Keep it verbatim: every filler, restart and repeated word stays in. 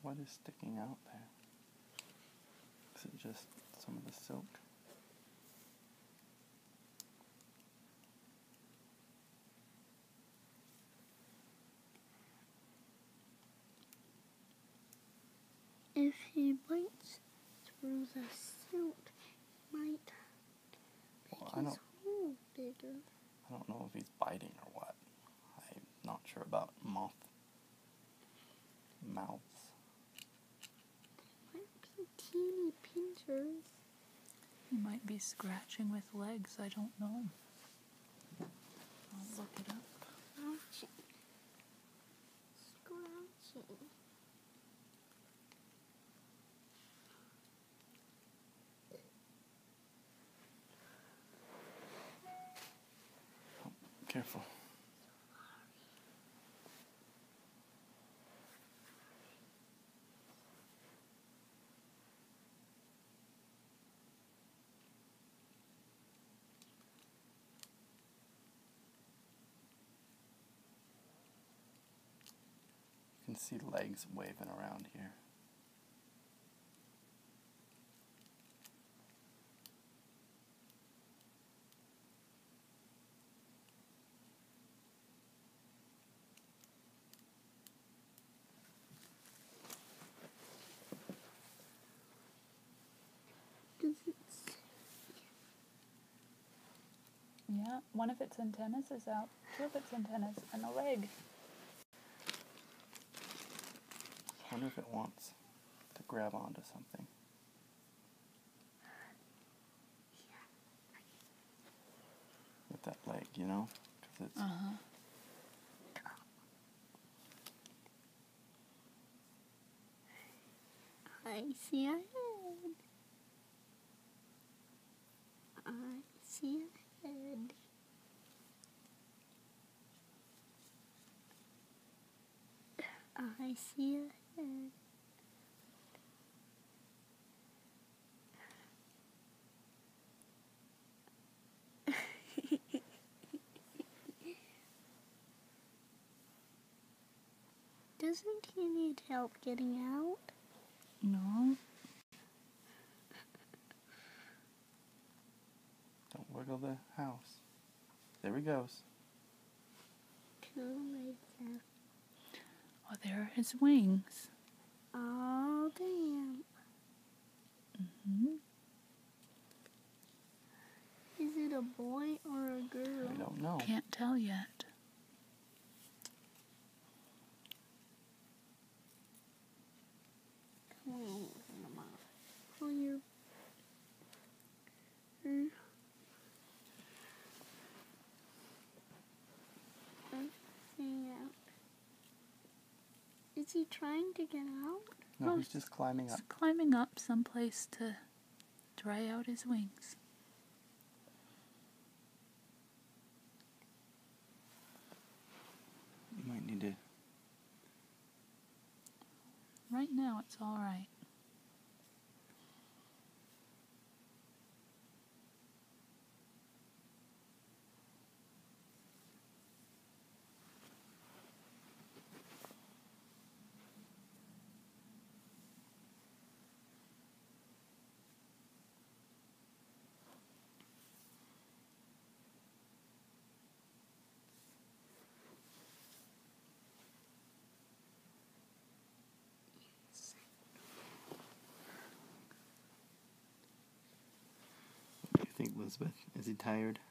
what is sticking out there? Is it just some of the silk? If he bites through the silk, he might make Well, I his don't, hole bigger. I don't know if he's biting or what. I'm not sure about moth mouths. Might be teeny pincers. He might be scratching with legs, I don't know. I'll look it up. Scratching. Scratching. Careful. You can see legs waving around here. Does it say? Yeah, one of its antennas is out. Two of its antennas and a leg. I wonder if it wants to grab onto something. With that leg, you know? 'Cause it's Uh-huh. I see a head. I see a head. I see a head. Doesn't he need help getting out? No. Don't wiggle the house. There he goes. Two legs out. Oh, there are his wings. Oh, damn. Mm-hmm. Is it a boy or a girl? I don't know. Can't tell yet. Come on, Mama. Pull your... Hmm. Everything out. Is he trying to get out? No, Oh, he's just climbing He's up. climbing up someplace to dry out his wings. You might need to... Right now, it's all right. What do you think, Elizabeth? Is he tired?